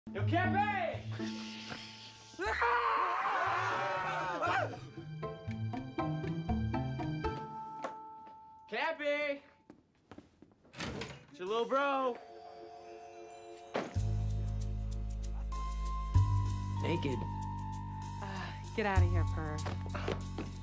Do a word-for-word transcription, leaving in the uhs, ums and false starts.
Yo, Cappy! Cappy! It's your little bro. Naked. Uh, get out of here, Purr.